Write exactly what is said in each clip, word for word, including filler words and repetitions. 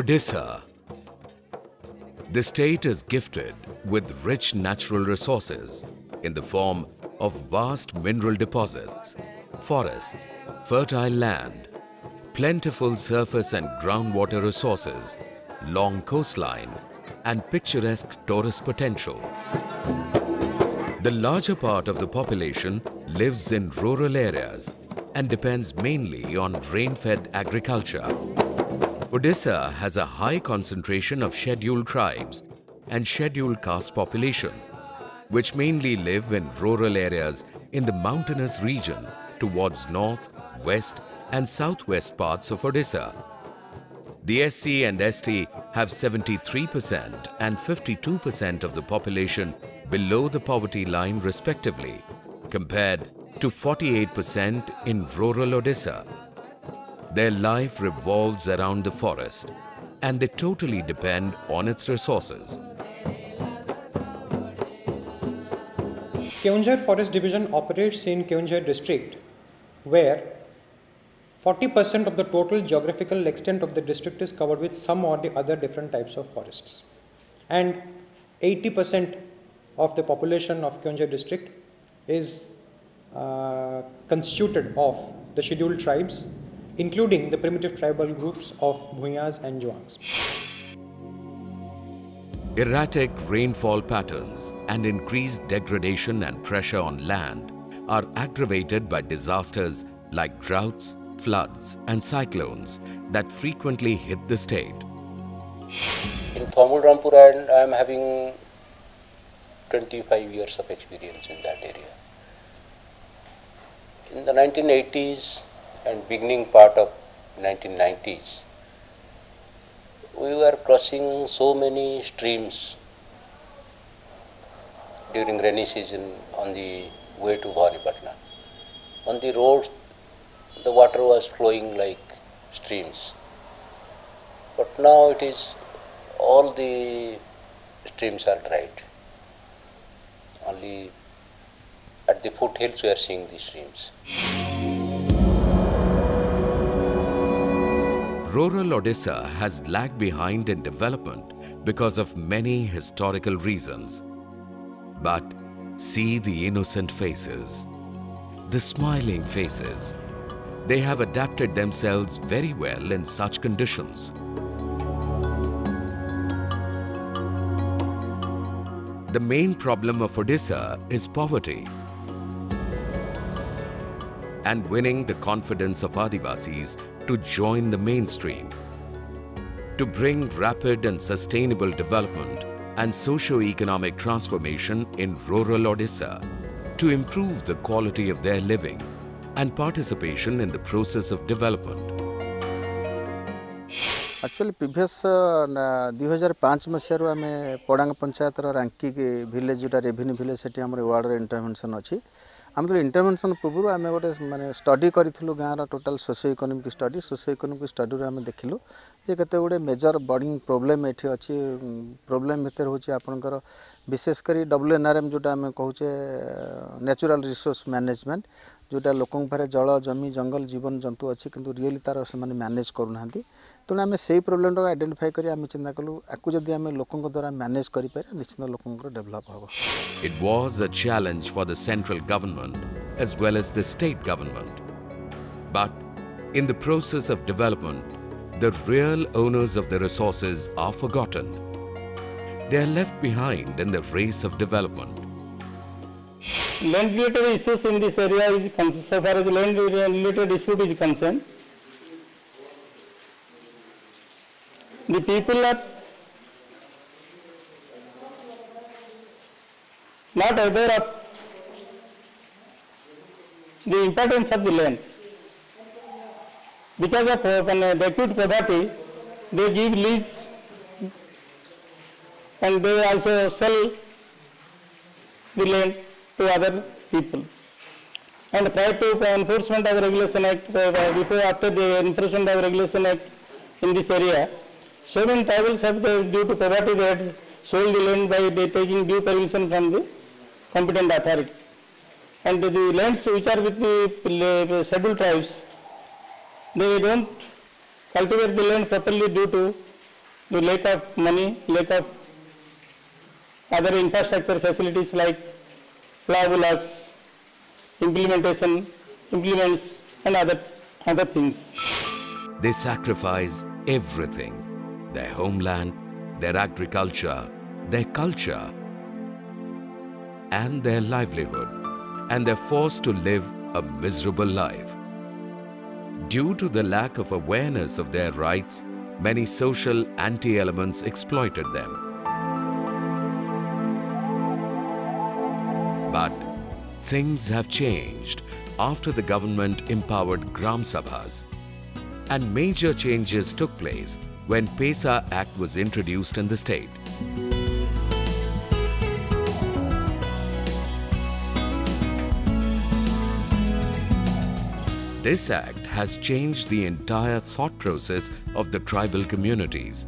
Odisha. The state is gifted with rich natural resources in the form of vast mineral deposits, forests, fertile land, plentiful surface and groundwater resources, long coastline, and picturesque tourist potential. The larger part of the population lives in rural areas and depends mainly on rain-fed agriculture. Odisha has a high concentration of scheduled tribes and scheduled caste population, which mainly live in rural areas in the mountainous region towards north, west and southwest parts of Odisha. The S C and S T have seventy-three percent and fifty-two percent of the population below the poverty line respectively, compared to forty-eight percent in rural Odisha. Their life revolves around the forest and they totally depend on its resources. Keonjhar Forest Division operates in Keonjhar district, where forty percent of the total geographical extent of the district is covered with some or the other different types of forests. And eighty percent of the population of Keonjhar district is uh, constituted of the scheduled tribes, including the primitive tribal groups of Bhuyas and Juangs. Erratic rainfall patterns and increased degradation and pressure on land are aggravated by disasters like droughts, floods and cyclones that frequently hit the state. In Thomul Rampura, I am having twenty-five years of experience in that area. In the nineteen eighties and beginning part of nineteen nineties, we were crossing so many streams during rainy season on the way to Bhawanipatna. On the roads, the water was flowing like streams. But now it is, all the streams are dried. Only at the foothills we are seeing the streams. Rural Odisha has lagged behind in development because of many historical reasons. But see the innocent faces, the smiling faces. They have adapted themselves very well in such conditions. The main problem of Odisha is poverty. And winning the confidence of Adivasis to join the mainstream, to bring rapid and sustainable development and socio-economic transformation in rural Odisha, to improve the quality of their living and participation in the process of development. Actually, previous two thousand five मसीह आम Padang panchayat Ranki village जो revenue village से ward intervention अच्छी आम तो intervention पूर्व आम गोटे माने स्टडी करूँ गाँव total socio economic study socio economic study आम देखिलु जे केते गुडे मेजर बर्डिंग प्रोब्लेम एठी अछि प्रोब्लेम भितर होछि आपनकर विशेष करी डब्ल्यू एन आर एम जोटा आम कहूचे नेचुरल रिसोर्स मैनेजमेंट जोटा लोकन पारे जल जमी जंगल जीवन जंतु अच्छी किंतु रियली तार से माने मैनेज करूना तेणु आम से प्रोब्लेम टाक आइडेंटिफाई करी आम चिंता कलु आकु जदि आम लोकन द्वारा मैनेज करि पारे निश्चित लोकन डेवलप हो. It was a challenge for the central government as well as the state government. But in the process of development, the real owners of the resources are forgotten. They are left behind in the race of development. Land related issues in this area is concerned, so far as land related dispute is concerned. The people are not aware of the importance of the land. Because of uh, the acute poverty, they give lease and they also sell the land to other people. And prior to enforcement of Regulation Act, uh, before after the enforcement of Regulation Act in this area, so many tribals have, uh, due to poverty, they had sold the land by they taking due permission from the competent authority. And the lands which are with the scheduled tribes, they don't cultivate the land properly due to the lack of money, lack of other infrastructure facilities like law blocks, implementation, implements and other, other things. They sacrifice everything, their homeland, their agriculture, their culture, and their livelihood, and they're forced to live a miserable life. Due to the lack of awareness of their rights, many social anti-elements exploited them. But things have changed after the government empowered Gram Sabhas, and major changes took place when PESA Act was introduced in the state. This act has changed the entire thought process of the tribal communities.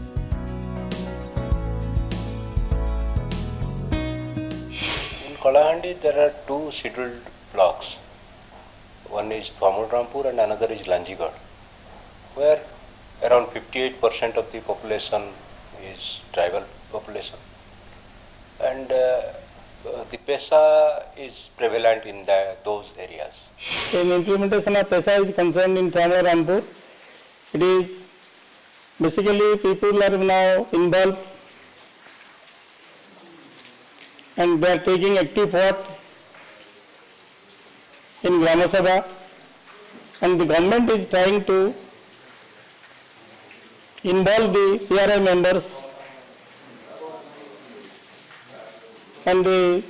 In Kalahandi, there are two scheduled blocks. One is Thwamulrampur and another is Lanjigarh, where around fifty-eight percent of the population is tribal population. And uh, the PESA is prevalent in the, those areas. In implementation of PESA is concerned in Thwamulrampur, it is basically people are now involved and they are taking active part in Grama Sabha, and the government is trying to involve the P R I members and they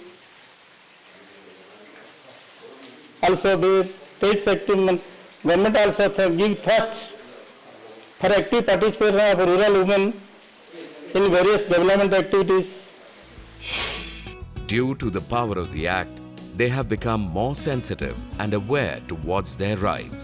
also they takes active, government also give thrust for active participation of rural women in various development activities. Due to the power of the act, they have become more sensitive and aware towards their rights.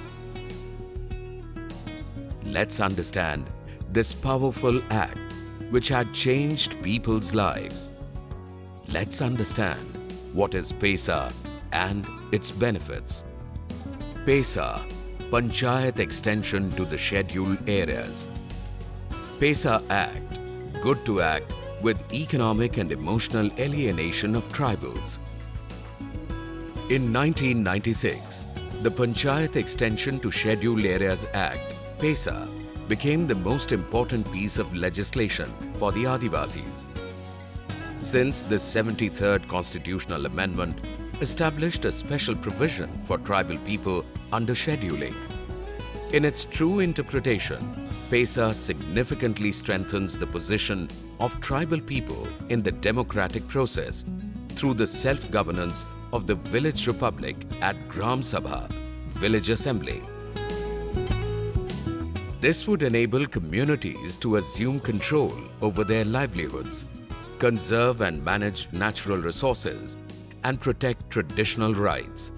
Let's understand this powerful act which had changed people's lives. Let's understand what is PESA and its benefits. PESA, Panchayat Extension to the Scheduled Areas. PESA Act, good to act with economic and emotional alienation of tribals. In nineteen ninety-six, the Panchayat Extension to Scheduled Areas Act, PESA, became the most important piece of legislation for the Adivasis. Since the seventy-third Constitutional Amendment established a special provision for tribal people under scheduling. In its true interpretation, PESA significantly strengthens the position of tribal people in the democratic process through the self-governance of the village republic at Gram Sabha, village assembly. This would enable communities to assume control over their livelihoods, conserve and manage natural resources, and protect traditional rights.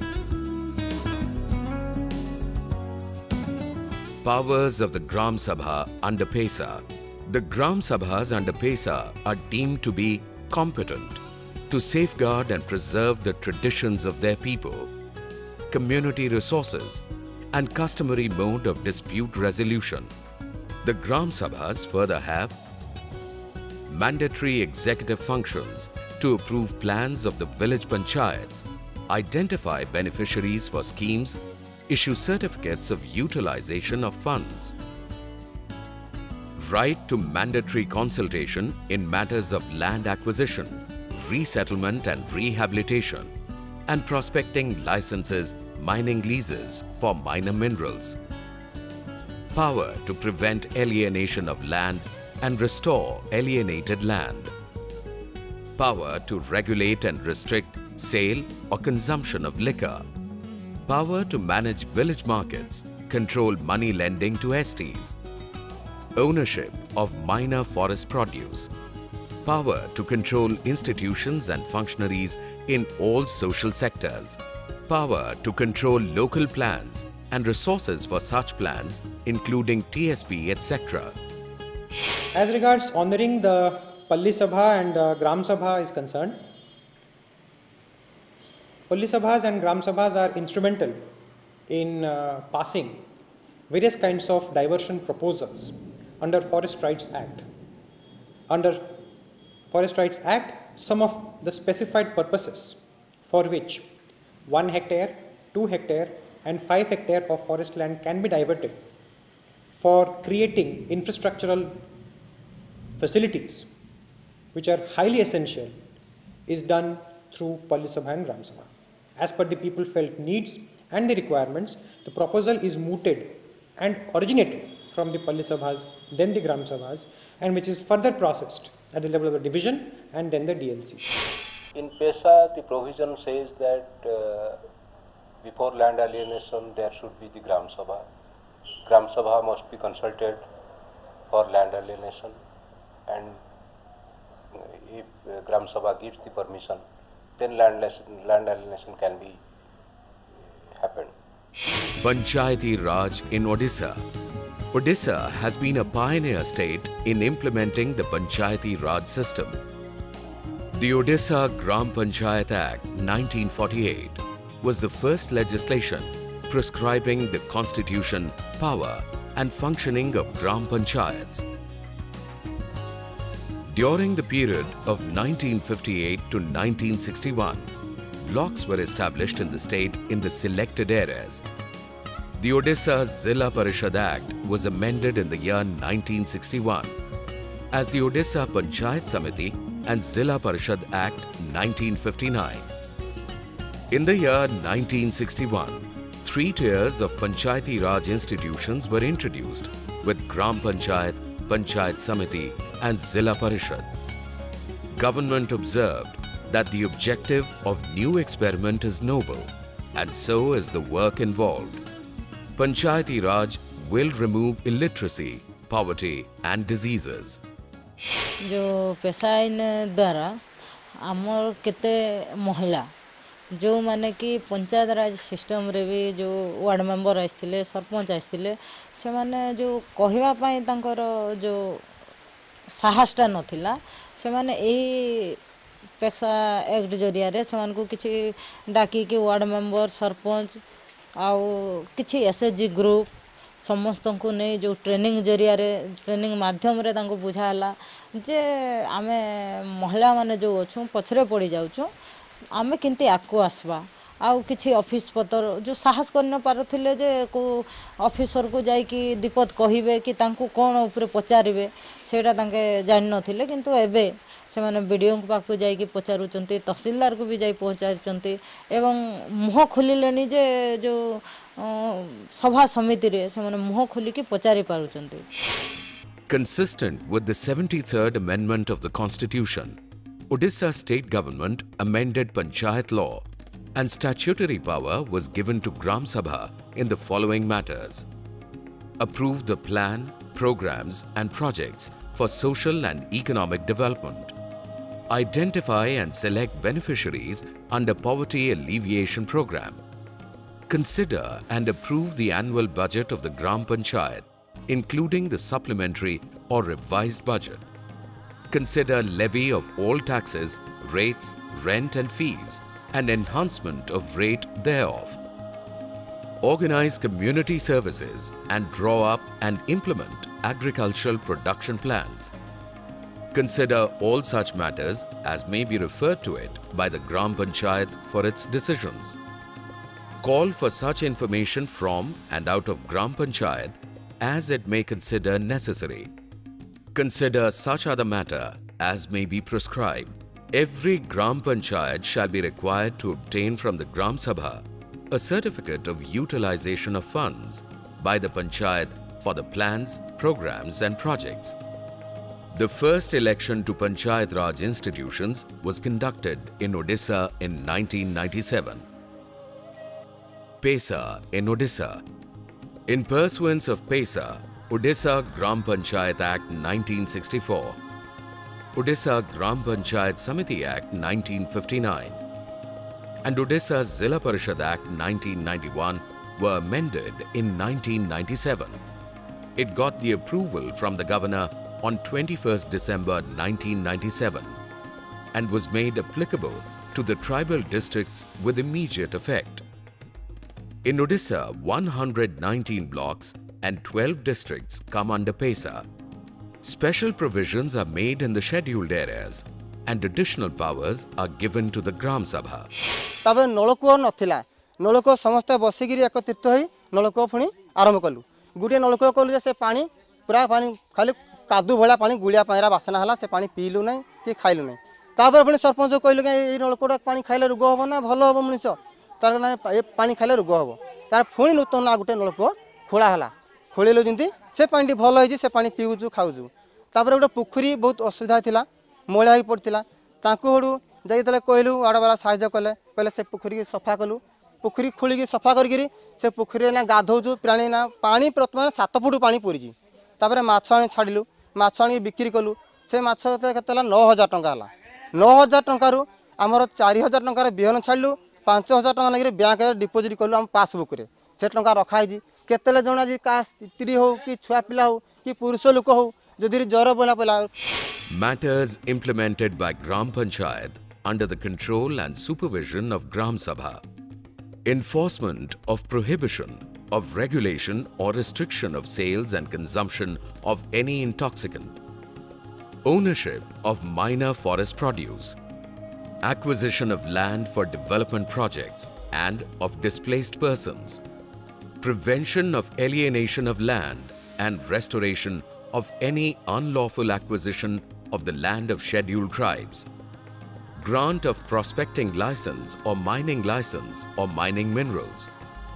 Powers of the Gram Sabha under PESA. The Gram Sabhas under PESA are deemed to be competent to safeguard and preserve the traditions of their people, community resources, and customary mode of dispute resolution. The Gram Sabhas further have mandatory executive functions to approve plans of the village panchayats, identify beneficiaries for schemes, issue certificates of utilization of funds. Right to mandatory consultation in matters of land acquisition, resettlement and rehabilitation, and prospecting licenses, mining leases for minor minerals. Power to prevent alienation of land and restore alienated land. Power to regulate and restrict sale or consumption of liquor. Power to manage village markets, control money lending to S Ts. Ownership of minor forest produce. Power to control institutions and functionaries in all social sectors. Power to control local plans and resources for such plans, including T S P, et cetera. As regards honoring the Palli Sabha and uh, Gram Sabha is concerned, Palli Sabhas and Gram Sabhas are instrumental in uh, passing various kinds of diversion proposals under Forest Rights Act. Under Forest Rights Act, some of the specified purposes for which one hectare, two hectare and five hectare of forest land can be diverted for creating infrastructural facilities which are highly essential is done through Palli Sabha and Gram Sabha. As per the people felt needs and the requirements, the proposal is mooted and originated from the Palli Sabhas, then the Gram Sabhas, and which is further processed at the level of the division and then the D L C. In PESA, the provision says that uh, before land alienation, there should be the Gram Sabha. Gram Sabha must be consulted for land alienation, and if uh, Gram Sabha gives the permission, then land, land alienation can be uh, happen. Panchayati Raj in Odisha. Odisha has been a pioneer state in implementing the Panchayati Raj system. The Odisha Gram Panchayat Act nineteen forty-eight was the first legislation prescribing the constitution, power and functioning of Gram Panchayats. During the period of nineteen fifty-eight to nineteen sixty-one, blocks were established in the state in the selected areas. The Odisha Zilla Parishad Act was amended in the year nineteen sixty-one as the Odisha Panchayat Samiti and Zilla Parishad Act nineteen fifty-nine. In the year nineteen sixty-one, three tiers of Panchayati Raj institutions were introduced with Gram Panchayat, Panchayat Samiti and Zilla Parishad. Government observed that the objective of new experiment is noble, and so is the work involved. Panchayati Raj will remove illiteracy, poverty and diseases. जो पेशा आईन द्वारा आमर केते महिला जो माने कि पंचायत राज सिस्टम रे भी जो वार्ड मेंबर आइथिले सरपंच आइथिले से माने जो कहिबा पई तांकर जो साहसटा नथिला से माने एई पेशा एक्ट जरिया रे से मानको किछि डाकी के वार्ड मेंबर सरपंच आउ किछि एसएचजी ग्रुप समस्त को नहीं जो ट्रेनिंग जरिया रे ट्रेनिंग माध्यम रे तांको बुझाला जे आमे महिला माने जो अछु पछरे पड़ी जाउछु आमे किंती आकु आसबा आउ किछि ऑफिस पतर जो साहस करन पारथिले जे को ऑफिसर को जाई कि दिपत कहिबे कि तांको कोन ऊपर पचारिबे सेटा तांके जानि नथिले किंतु एबे से माने बीडीओ को पाकु जाई कि पचारुचंती तहसीलदार को भी जाई पहुंचारुचंती एवं मुह खोलिलेनी जे जो सभा समिति रे से माने मुह खोली कि पचारि पारुचंती. Consistent with the seventy-third Amendment of the Constitution, Odisha state government amended Panchayat law and statutory power was given to Gram Sabha in the following matters. Approve the plan, programs and projects for social and economic development. Identify and select beneficiaries under Poverty Alleviation Program. Consider and approve the annual budget of the Gram Panchayat, including the supplementary or revised budget. Consider levy of all taxes, rates, rent and fees, and enhancement of rate thereof. Organize community services and draw up and implement agricultural production plans. Consider all such matters as may be referred to it by the Gram Panchayat for its decisions. Call for such information from and out of Gram Panchayat as it may consider necessary. Consider such other matter as may be prescribed. Every Gram Panchayat shall be required to obtain from the Gram Sabha a certificate of utilization of funds by the Panchayat for the plans, programs and projects. The first election to Panchayat Raj institutions was conducted in Odisha in nineteen ninety-seven. PESA in Odisha. In pursuance of PESA, Odisha Gram Panchayat Act nineteen sixty-four, Odisha Gram Panchayat Samiti Act nineteen fifty-nine, and Odisha Zilla Parishad Act nineteen ninety-one were amended in nineteen ninety-seven. It got the approval from the Governor on twenty-first December nineteen ninety-seven and was made applicable to the tribal districts with immediate effect. In Odisha, one hundred nineteen blocks and twelve districts come under PESA Special provisions are made in the scheduled areas and additional powers are given to the Gram Sabha. तबे नलकूप नथिला नलकूप समस्त बसिकी एकत्रित होई नलकूप पुणी आरंभ कलु गोटे नलकूप कलु से पानी पूरा पानी खाली कादू भला पानी गुलिया पायरा बासना हला से पानी पीलु नहीं कि खाइलु नहीं तापर पुणी सरपंच कहलु कि ए नलकूप पानी खाइले रोग हबो ना भलो हबो मनुष्य तार ना ए पानी खाइले रोग हबो तार पुणी नूतन ना गोटे नलकूप खोला हला खोलिलु जिंती से पानी भल होई से पानी पीउजु खाउजु तापर गोटे पोखरी बहुत असुविधा थिला मैला ही पड़ता ताकू हड़ू जाइए कहलु वाड़ वाला साहाଯ୍य कले कहले से पोखरी की सफा कलु पोखरी खोलिकी सफा करी से पोखरी ना गाधौचु प्राणी ना पानी प्रथम सात फुट पानी पूरी तापर माछ आनी छाड़िलु माछ आनी बिक्री कलु से माछ के नौ हजार टंका नौ हजार टंकार आमर चार हजार टंकार बिहन छाड़िलु पांच हजार टका लगे बैंक डिपोजिट कलु आम पासबुक रे से टंका रखाई केतले जन आज का स्त्री हो कि छुआ पिला हो कि पुरुष लोक हो जदि ज्वर बोला पला Matters implemented by Gram Panchayat under the control and supervision of Gram Sabha. Enforcement of prohibition of regulation or restriction of sales and consumption of any intoxicant. Ownership of minor forest produce. Acquisition of land for development projects and of displaced persons. Prevention of alienation of land and restoration of any unlawful acquisition of the land of scheduled tribes, grant of prospecting license or mining license or mining minerals,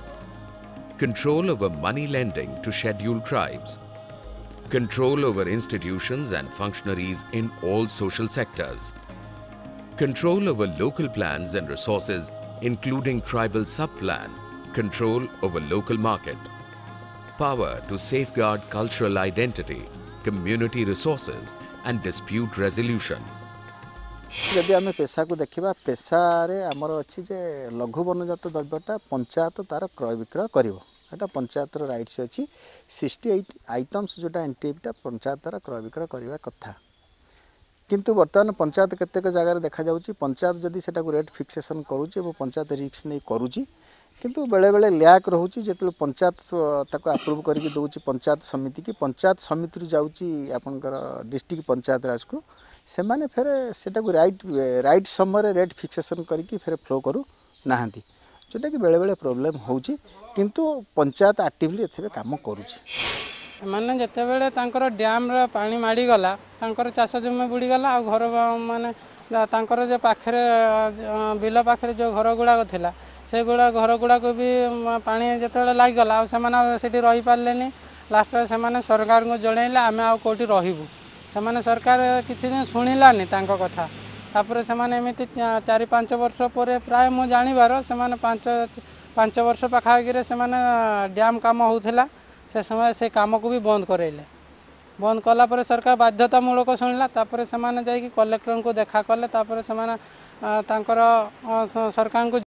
control over money lending to scheduled tribes, control over institutions and functionaries in all social sectors, control over local plans and resources including tribal sub-plan, control over local market, power to safeguard cultural identity, community resources and dispute resolution. जदि आम पेशा को देखा पेशा आमर अच्छी जे लघु वनजात द्रव्यटा पंचायत तार क्रय विक्रय कर पंचायतर राइट्स अच्छी सिक्सटी एट आइटम्स जोटा एनटीएफटा पंचायत तार क्रय विक्रय करवा कथा किंतु बर्तमान पंचायत केतेक जगह देखा जाउची पंचायत जदि सेटा को रेट फिक्सेशन करूची वो पंचायत रिस्क नहीं करूची किंतु बेले बेले लैक रोची जो पंचायत ताको अप्रूव करके दौची पंचायत समिति की पंचायत समिति जाऊँगी आपनकर डिस्ट्रिक्ट पंचायत राज को से माने फिर सेटा को राइट राइट समय रेट फिक्सेशन करके फिर फ्लो करू नाहंती जोटा कि बेले बेले प्रॉब्लम होची किंतु पंचायत एक्टिवली एथे काम करूची माने जते बेले तांकर डैम रे पानी माडी गला तांकर चाष जमी बुड़ी गला आ घर माने तांकर जे पाखरे बिल पाखरे जो घर गुडा थिला से गुड़ा घर गुड़ा को भी पानी जिते लगिगला से रही पारे लास्ट से सरकार को जनइले आम आ कौटी रहबू से सरकार किसी दिन शुणिलानी कथा तापर से चार पांच वर्ष पर प्राय मु जानिबार से पांच पांच वर्ष पाखापाखि से डैम काम होता से समय से काम को भी बंद करेले बंद कला पर सरकार बाध्यतामूलक शुणिला तापर से कलेक्टर को देखा कले तापर से सरकार को